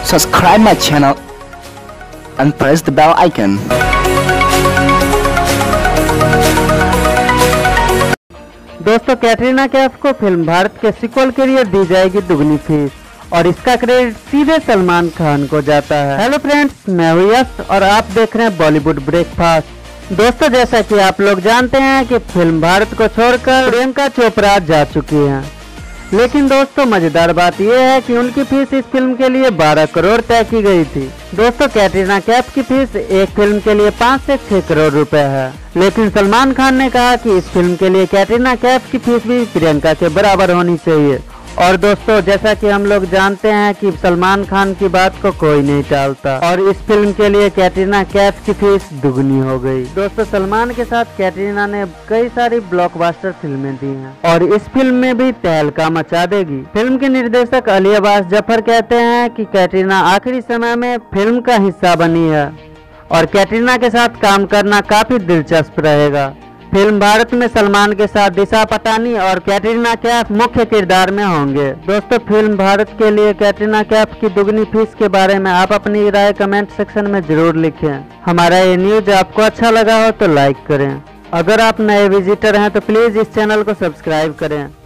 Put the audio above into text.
subscribe my channel and press the bell icon. दोस्तों, कैटरीना कैफ को film Bharat के सीक्वल के लिए दी जाएगी दुगनी फीस और इसका क्रेडिट सीधे सलमान खान को जाता है। हेलो फ्रेंड्स, मैं हूं यश और आप देख रहे हैं बॉलीवुड ब्रेकफास्ट। दोस्तों, जैसा कि आप लोग जानते हैं कि फिल्म भारत को छोड़कर प्रियंका चोपड़ा जा चुकी हैं, लेकिन दोस्तों मजेदार बात यह है कि उनकी फीस इस फिल्म के लिए 12 करोड़ तय की गई थी। दोस्तों, कैटरीना कैफ की फीस एक फिल्म के लिए 5 से 6 करोड़ रुपए है, लेकिन सलमान खान ने कहा कि इस फिल्म के लिए कैटरीना कैफ की फीस भी प्रियंका के बराबर होनी चाहिए। और दोस्तों, जैसा कि हम लोग जानते हैं कि सलमान खान की बात को कोई नहीं टालता और इस फिल्म के लिए कैटरीना कैफ की फीस दुगनी हो गई। दोस्तों, सलमान के साथ कैटरीना ने कई सारी ब्लॉकबस्टर फिल्में दी हैं और इस फिल्म में भी तहलका मचा देगी। फिल्म के निर्देशक अली अब्बास जफर कहते हैं कि कैटरीना आखिरी समय में फिल्म का हिस्सा बनी है और कैटरीना के साथ काम करना काफी दिलचस्प रहेगा। फिल्म भारत में सलमान के साथ दिशा पटानी और कैटरीना कैफ मुख्य किरदार में होंगे। दोस्तों, फिल्म भारत के लिए कैटरीना कैफ की दुगनी फीस के बारे में आप अपनी राय कमेंट सेक्शन में जरूर लिखें। हमारा ये न्यूज आपको अच्छा लगा हो तो लाइक करें। अगर आप नए विजिटर हैं तो प्लीज इस चैनल को सब्सक्राइब करें।